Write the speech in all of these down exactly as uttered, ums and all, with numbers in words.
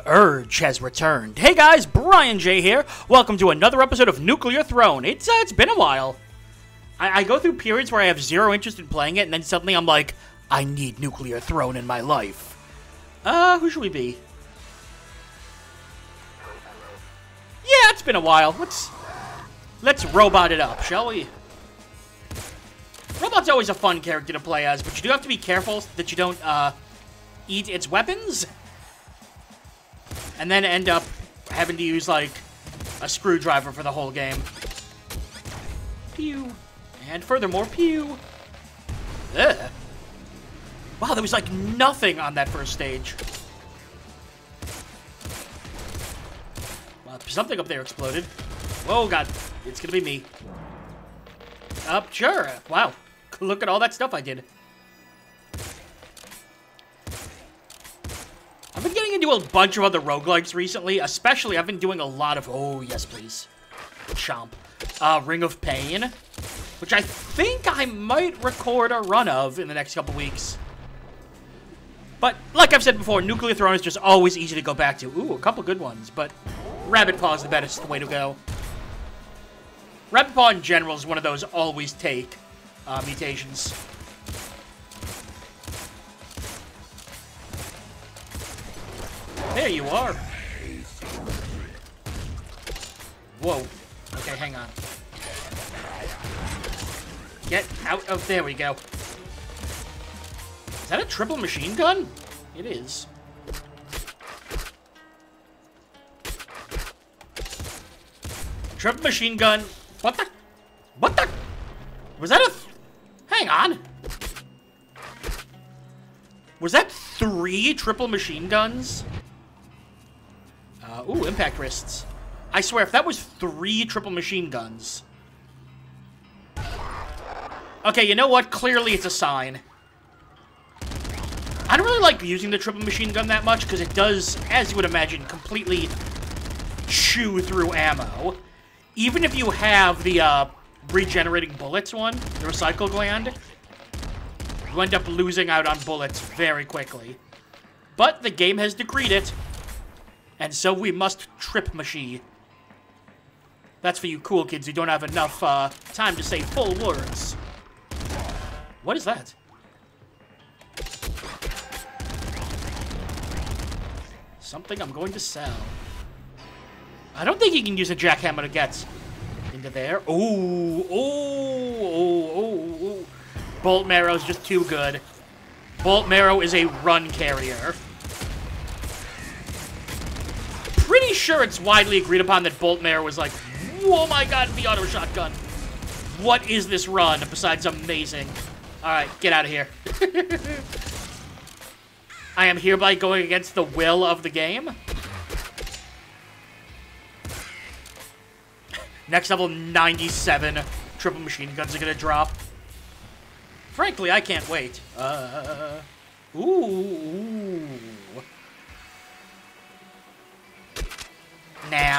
Urge has returned. Hey guys, Brian J here. Welcome to another episode of Nuclear Throne. It's uh, it's been a while. I, I go through periods where I have zero interest in playing it, and then suddenly I'm like, I need Nuclear Throne in my life. Uh, who should we be? Yeah, it's been a while. Let's let's robot it up, shall we? Robot's always a fun character to play as, but you do have to be careful that you don't uh eat its weapons. And then end up having to use, like, a screwdriver for the whole game. Pew. And furthermore, pew. Ugh. Wow, there was, like, nothing on that first stage. Well, something up there exploded. Oh, God. It's gonna be me. Up, sure. Wow. Look at all that stuff I did. I've been getting into a bunch of other roguelikes recently, especially I've been doing a lot of, oh, yes, please, chomp, uh, Ring of Pain, which I think I might record a run of in the next couple weeks. But, like I've said before, Nuclear Throne is just always easy to go back to. Ooh, a couple good ones, but Rabbit Paw is the best way to go. Rabbit Paw in general is one of those always take uh, mutations. There you are. Whoa. Okay, hang on. Get out of... There we go. Is that a triple machine gun? It is. Triple machine gun. What the... What the... Was that a... Th hang on. Was that three triple machine guns? Uh, ooh, impact wrists. I swear, if that was three triple machine guns... Okay, you know what? Clearly it's a sign. I don't really like using the triple machine gun that much, because it does, as you would imagine, completely chew through ammo. Even if you have the, uh, regenerating bullets one, the recycle gland, you end up losing out on bullets very quickly. But the game has decreed it. And so we must trip machine. That's for you cool kids who don't have enough uh, time to say full words. What is that? Something I'm going to sell. I don't think you can use a jackhammer to get into there. Ooh, ooh, ooh, ooh, ooh. Bolt Marrow's just too good. Bolt Marrow is a run carrier. Pretty sure it's widely agreed upon that Bolt Marrow was like, oh my god, the auto shotgun. What is this run besides amazing? Alright, get out of here. I am hereby going against the will of the game. Next level ninety-seven triple machine guns are gonna drop. Frankly, I can't wait. Uh, ooh, ooh. Nah.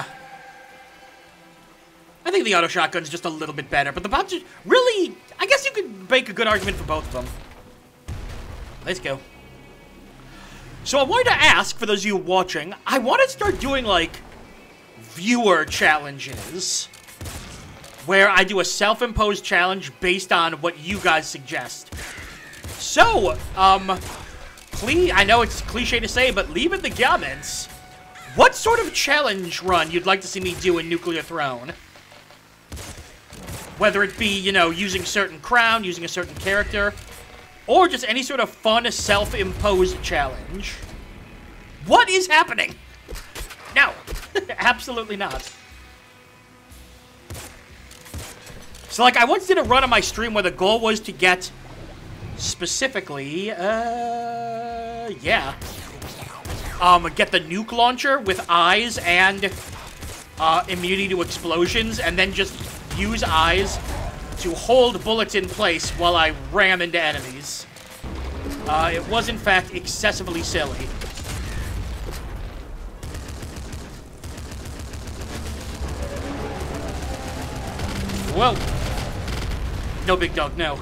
I think the auto shotgun's just a little bit better, but the bombs are really... I guess you could make a good argument for both of them. Let's go. So I wanted to ask, for those of you watching, I want to start doing, like, viewer challenges, where I do a self-imposed challenge based on what you guys suggest. So, um, please, I know it's cliche to say, but leave in the comments what sort of challenge run you'd like to see me do in Nuclear Throne. Whether it be, you know, using certain crown, using a certain character, or just any sort of fun self-imposed challenge. What is happening? No, absolutely not. So, like, I once did a run on my stream where the goal was to get, specifically, uh, yeah. Um, get the nuke launcher with eyes and uh, immunity to explosions, and then just use eyes to hold bullets in place while I ram into enemies. Uh, it was, in fact, excessively silly. Whoa. No, big dog, no.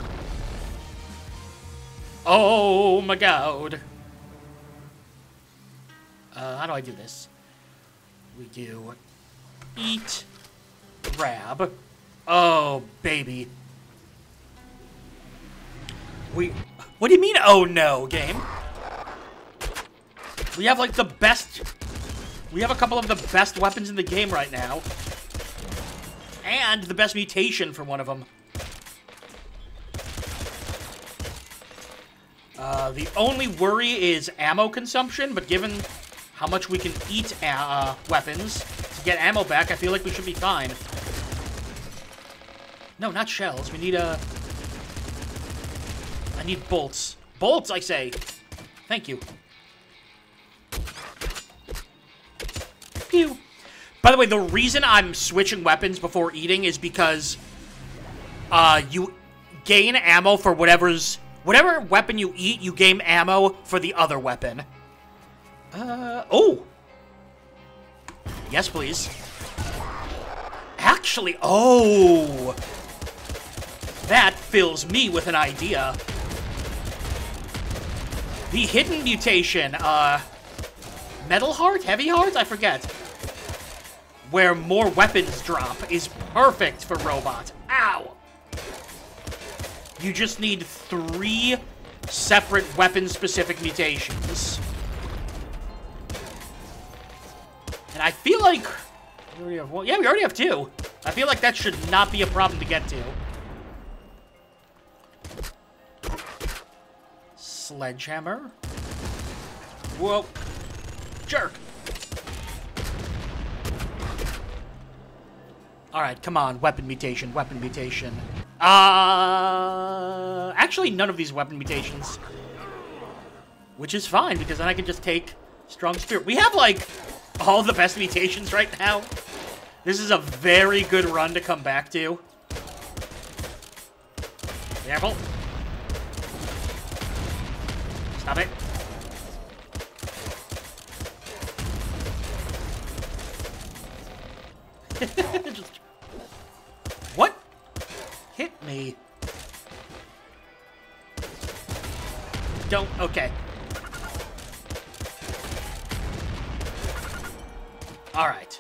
Oh my god. Uh, how do I do this? We do eat, grab. Oh, baby. We... What do you mean, oh no, game? We have, like, the best... We have a couple of the best weapons in the game right now. And the best mutation for one of them. Uh, the only worry is ammo consumption, but given how much we can eat uh, weapons to get ammo back, I feel like we should be fine. No, not shells. We need a... I need bolts. Bolts, I say. Thank you. Pew. By the way, the reason I'm switching weapons before eating is because uh, you gain ammo for whatever's... Whatever weapon you eat, you gain ammo for the other weapon. Uh, oh. Yes, please. Actually, oh. That fills me with an idea. The hidden mutation, uh, Metal Heart? Heavy Heart? I forget. Where more weapons drop is perfect for robot. Ow! You just need three separate weapon-specific mutations. And I feel like... We already have one. Yeah, we already have two. I feel like that should not be a problem to get to. Sledgehammer. Whoa. Jerk. Alright, come on. Weapon mutation, weapon mutation. Uh, actually, none of these weapon mutations. Which is fine, because then I can just take Strong Spirit. We have, like, all the best mutations right now. This is a very good run to come back to. Careful. Stop it. Just... What? Hit me. Don't... Okay. Alright.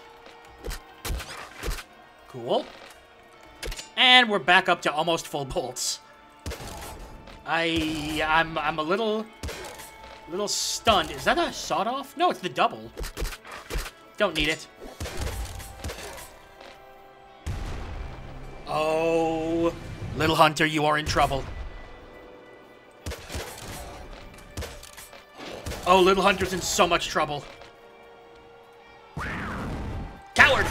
Cool. And we're back up to almost full bolts. I... I'm... I'm a little... little stunned. Is that a sawed-off? No, it's the double. Don't need it. Oh... Little Hunter, you are in trouble. Oh, Little Hunter's in so much trouble. Coward!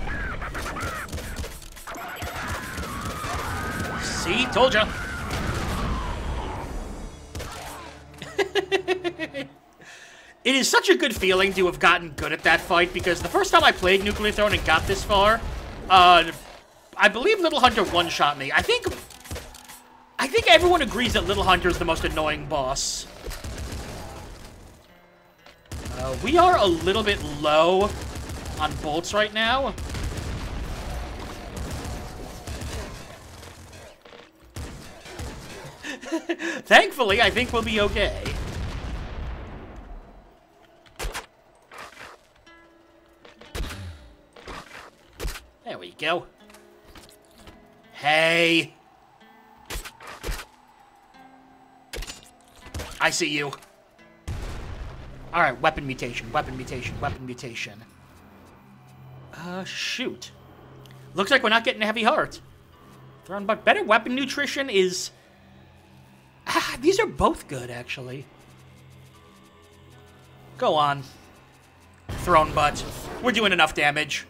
See? Told ya. It is such a good feeling to have gotten good at that fight, because the first time I played Nuclear Throne and got this far, uh, I believe Little Hunter one-shot me. I think... I think everyone agrees that Little Hunter is the most annoying boss. Uh, we are a little bit low on bolts right now. Thankfully, I think we'll be okay. There we go. Hey. I see you. Alright, weapon mutation, weapon mutation, weapon mutation. Uh, shoot. Looks like we're not getting a heavy heart. But better weapon nutrition is... Ah, these are both good, actually. Go on. Throne butt. We're doing enough damage.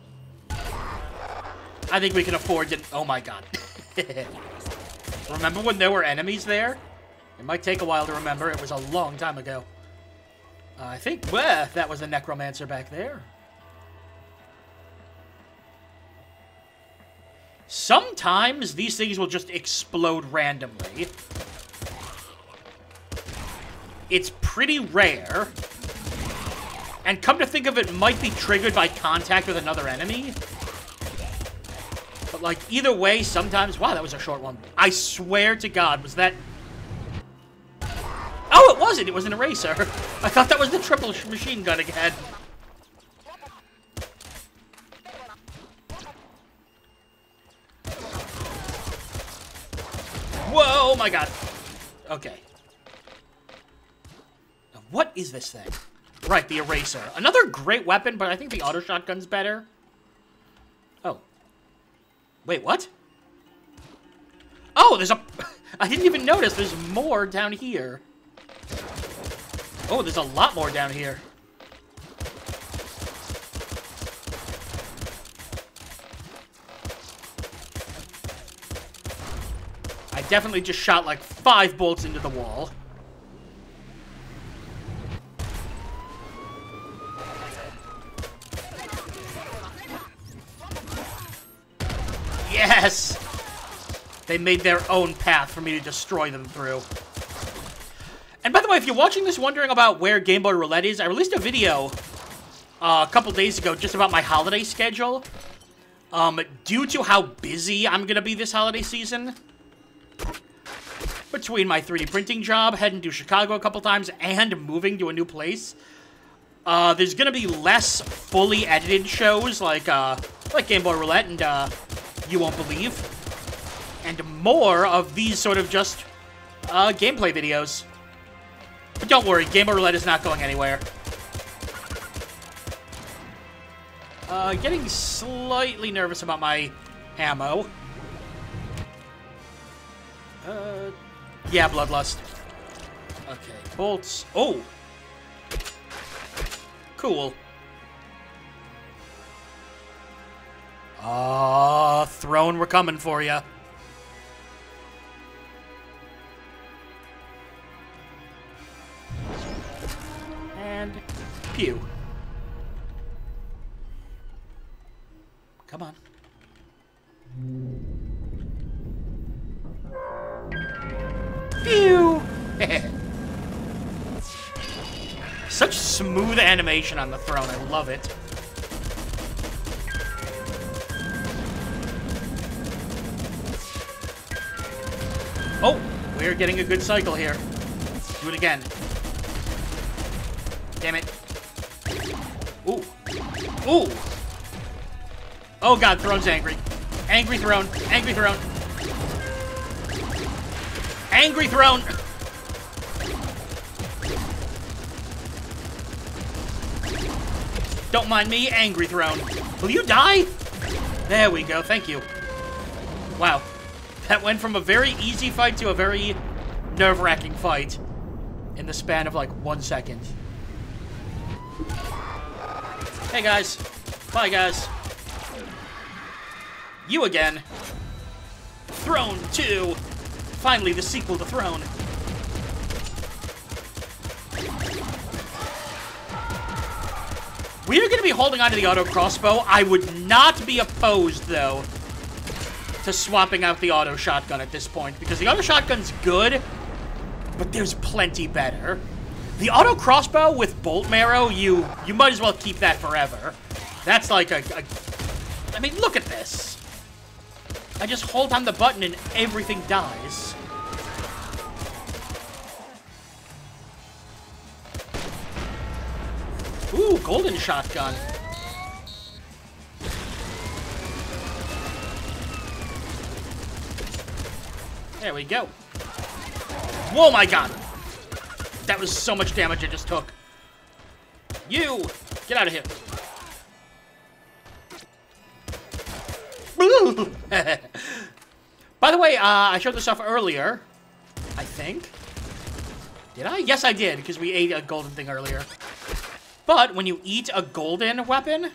I think we can afford to... Oh my god. Remember when there were enemies there? It might take a while to remember. It was a long time ago. Uh, I think... Well, that was a necromancer back there. Sometimes these things will just explode randomly. It's pretty rare. And come to think of it, might be triggered by contact with another enemy. But, like, either way, sometimes... Wow, that was a short one. I swear to God, was that... Oh, it wasn't. It was an eraser. I thought that was the triple machine gun again. Whoa, my God. Okay. Now, what is this thing? Right, the eraser. Another great weapon, but I think the auto shotgun's better. Oh. Wait, what? Oh, there's a... I didn't even notice there's more down here. Oh, there's a lot more down here. I definitely just shot like five bolts into the wall. Yes! They made their own path for me to destroy them through. And by the way, if you're watching this wondering about where Game Boy Roulette is, I released a video uh, a couple days ago just about my holiday schedule. Um, due to how busy I'm gonna be this holiday season, between my three D printing job, heading to Chicago a couple times, and moving to a new place, uh, there's gonna be less fully edited shows like, uh, like Game Boy Roulette and, uh, You Won't Believe, and more of these sort of just, uh, gameplay videos. But don't worry, Game Boy Roulette is not going anywhere. Uh, getting slightly nervous about my ammo. Uh, yeah, Bloodlust. Okay, bolts. Oh! Cool. Ah, uh, throne, we're coming for ya. And pew. Come on. Pew! Such smooth animation on the throne. I love it. Oh, we're getting a good cycle here. Do it again. Damn it. Ooh. Ooh. Oh God, Throne's angry. Angry Throne. Angry Throne. Angry Throne. Don't mind me, Angry Throne. Will you die? There we go, thank you. Wow. That went from a very easy fight to a very nerve-wracking fight in the span of like one second. Hey guys. Bye guys. You again. Throne two. Finally, the sequel to Throne. We are going to be holding on to the auto crossbow. I would not be opposed, though, to swapping out the auto shotgun at this point, because the auto shotgun's good, but there's plenty better. The auto crossbow with bolt marrow, you you might as well keep that forever. That's like a, a... I mean, look at this. I just hold on the button and everything dies. Ooh, golden shotgun. There we go. Whoa, my God. That was so much damage I just took. You! Get out of here. By the way, uh, I showed this off earlier. I think. Did I? Yes, I did, because we ate a golden thing earlier. But when you eat a golden weapon,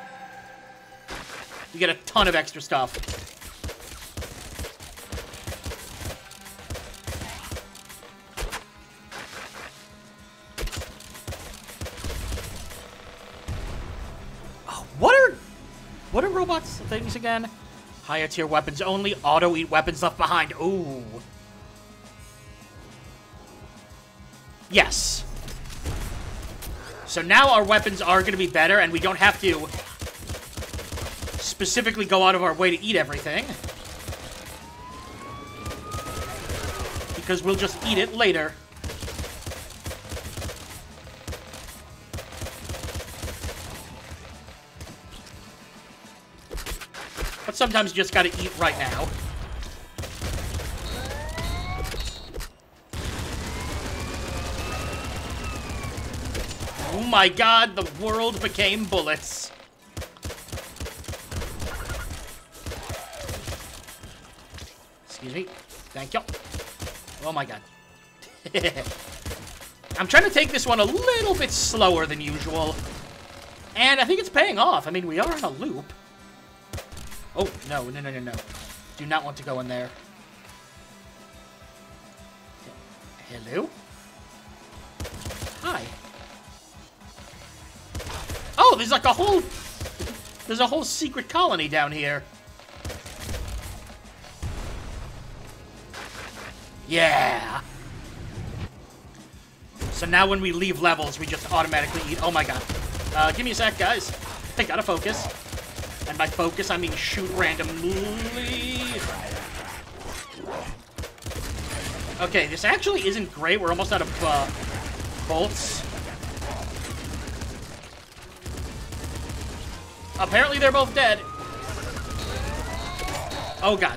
you get a ton of extra stuff. Oh, what are what are robots things again? Higher tier weapons only. Auto eat weapons left behind. Ooh. Yes. So now our weapons are going to be better, and we don't have to specifically go out of our way to eat everything. Because we'll just eat it later. sometimes you just gotta eat right now. Oh my god, the world became bullets. Excuse me. Thank you. Oh my god. I'm trying to take this one a little bit slower than usual. And I think it's paying off. I mean, we are in a loop. Oh, no, no, no, no, no. Do not want to go in there. Hello? Hi. Oh, there's like a whole... There's a whole secret colony down here. Yeah. So now when we leave levels, we just automatically eat. Oh my god. Uh, give me a sec, guys. I gotta focus. And by focus, I mean shoot randomly. Okay, this actually isn't great. We're almost out of uh, bolts. Apparently they're both dead. Oh god.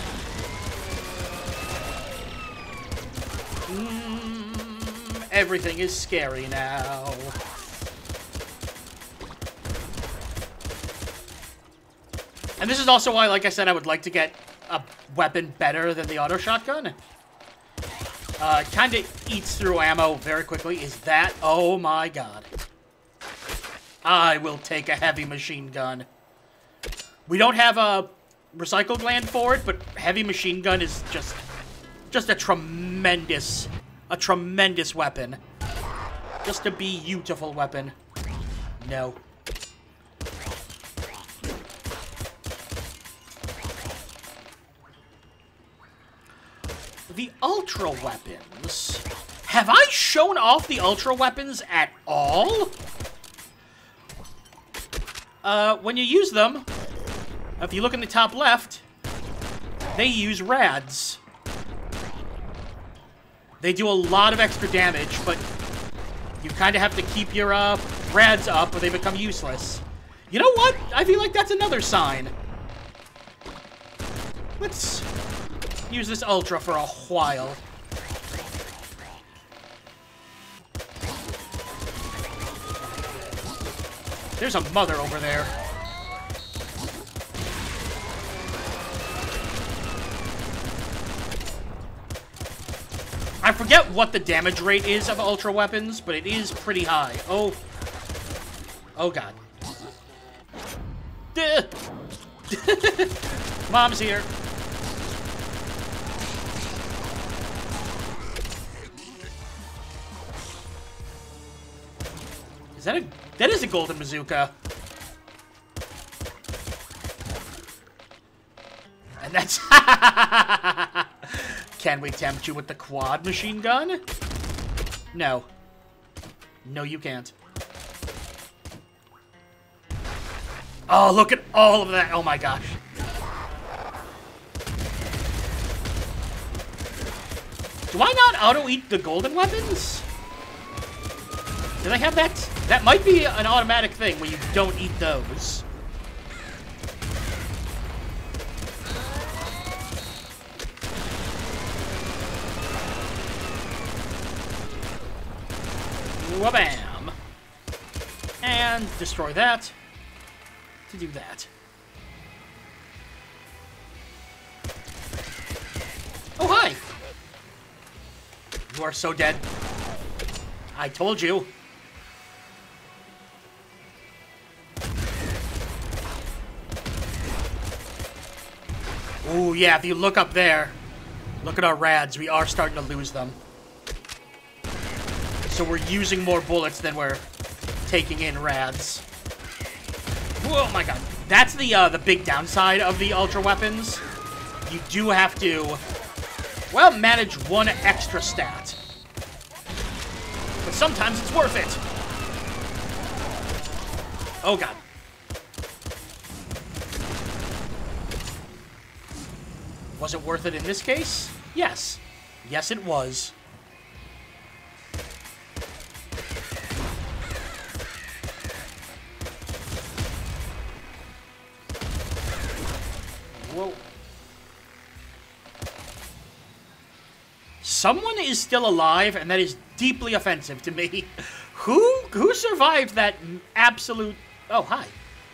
Mm, everything is scary now. And this is also why, like I said, I would like to get a weapon better than the auto shotgun. Uh, it kind of eats through ammo very quickly. Is that? Oh my god. I will take a heavy machine gun. We don't have a recycle gland for it, but heavy machine gun is just, just a tremendous, a tremendous weapon. Just a beautiful weapon. No. The ultra weapons. Have I shown off the ultra weapons at all? Uh, when you use them, if you look in the top left, they use rads. They do a lot of extra damage, but you kind of have to keep your uh, rads up or they become useless. You know what? I feel like that's another sign. Let's use this ultra for a while. There's a mother over there. I forget what the damage rate is of ultra weapons, but it is pretty high. Oh. Oh, God. Mom's here. Is that a... That is a golden bazooka. And that's... Can we tempt you with the quad machine gun? No. No, you can't. Oh, look at all of that. Oh, my gosh. Do I not auto-eat the golden weapons? Do they have that? That might be an automatic thing where you don't eat those. Wabam! And destroy that to do that. Oh, hi! You are so dead. I told you. Ooh, yeah, if you look up there, look at our rads. We are starting to lose them. So we're using more bullets than we're taking in rads. Oh my god. That's the, uh, the big downside of the ultra weapons. You do have to, well, manage one extra stat. But sometimes it's worth it. Oh god. Was it worth it in this case? Yes. Yes, it was. Someone is still alive, and that is deeply offensive to me. Who who survived that absolute... Oh, hi.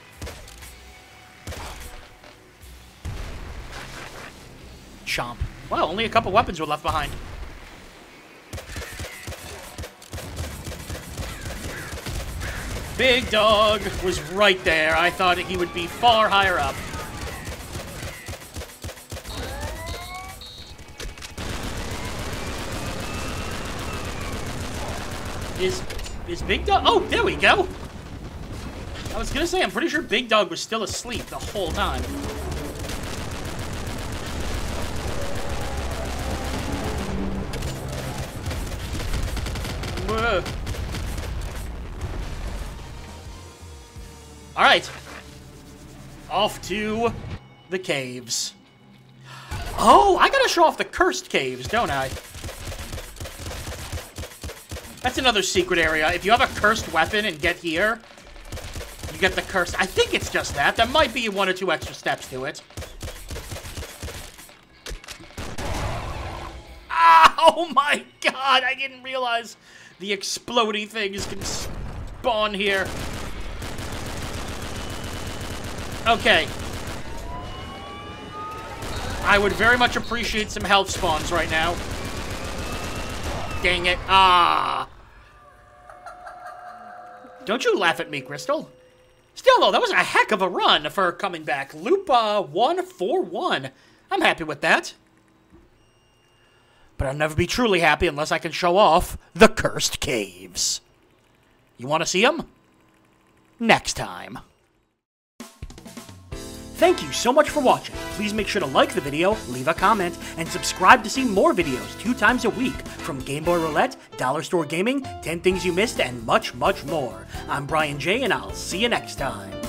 Chomp. Well, only a couple weapons were left behind. Big Dog was right there. I thought he would be far higher up. Is is Big Dog? Oh, there we go. I was gonna say, I'm pretty sure Big Dog was still asleep the whole time. Whoa. All right, off to the caves. Oh, I gotta show off the cursed caves, don't I? That's another secret area. If you have a cursed weapon and get here, you get the cursed... I think it's just that. There might be one or two extra steps to it. Oh my god! I didn't realize the explodey things can spawn here. Okay. I would very much appreciate some health spawns right now. Dang it. Ah. Don't you laugh at me, Crystal. Still, though, that was a heck of a run for coming back. Loop uh, one four one. I'm happy with that. But I'll never be truly happy unless I can show off the cursed caves. You want to see them? Next time. Thank you so much for watching. Please make sure to like the video, leave a comment, and subscribe to see more videos two times a week from Game Boy Roulette, Dollar Store Gaming, ten Things You Missed, and much, much more. I'm Brian J, and I'll see you next time.